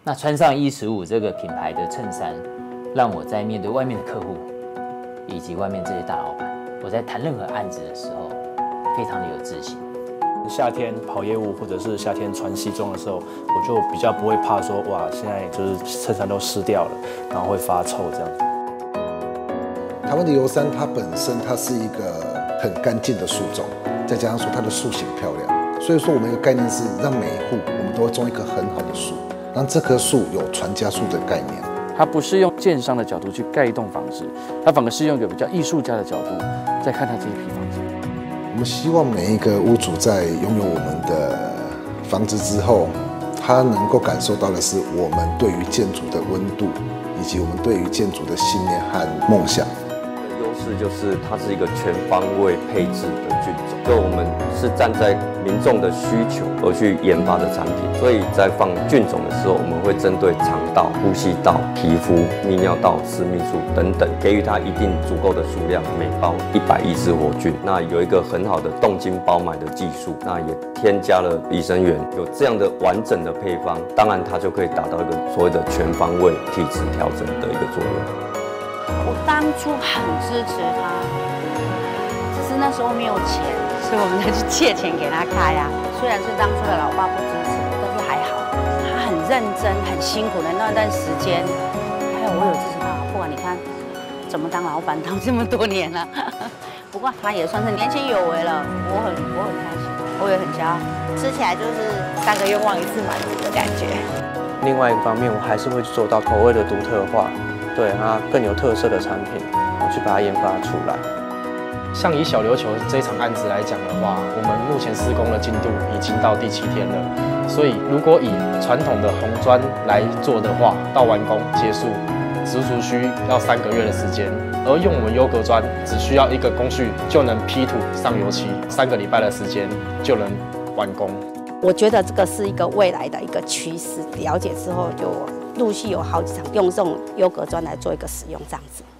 那穿上115这个品牌的衬衫，让我在面对外面的客户以及外面这些大老板，我在谈任何案子的时候，非常的有自信。 夏天跑业务或者是夏天穿西装的时候，我就比较不会怕说哇，现在就是衬衫都湿掉了，然后会发臭这样子。 台湾的油杉它本身它是一个很干净的树种，再加上说它的树形漂亮，所以说我们一个概念是让每一户我们都会种一棵很好的树，让这棵树有传家树的概念。 它不是用建商的角度去盖一栋房子，它反而是用一个比较艺术家的角度在看它这一批房子。 我们希望每一个屋主在拥有我们的房子之后，他能够感受到的是我们对于建筑的温度，以及我们对于建筑的信念和梦想。 优势就是它是一个全方位配置的菌种，就我们是站在民众的需求而去研发的产品，所以在放菌种的时候，我们会针对肠道、呼吸道、皮肤、泌尿道、私密处等等，给予它一定足够的数量，每包100亿只活菌。那有一个很好的动静包埋的技术，那也添加了益生元，有这样的完整的配方，当然它就可以达到一个所谓的全方位体质调整的一个作用。 我当初很支持他，只是那时候没有钱，所以我们才去借钱给他开啊。虽然是当初的老爸不支持，但是还好，他很认真、很辛苦的那段时间，还有我有支持他。不管你看怎么当老板，当这么多年了，不过他也算是年轻有为了，我很开心，我也很骄傲。吃起来就是3个愿望1次满足的感觉。 另外一方面，我还是会做到口味的独特化。对它更有特色的产品，去把它研发出来。 像以小琉球这一场案子来讲的话，我们目前施工的进度已经到第7天了。所以如果以传统的红砖来做的话，到完工结束，足足需要3个月的时间。而用我们优格砖，只需要1个工序就能批土上油漆，3个礼拜的时间就能完工。 我觉得这个是一个未来的一个趋势，了解之后就陆续有好几场用这种优格砖来做一个使用，这样子。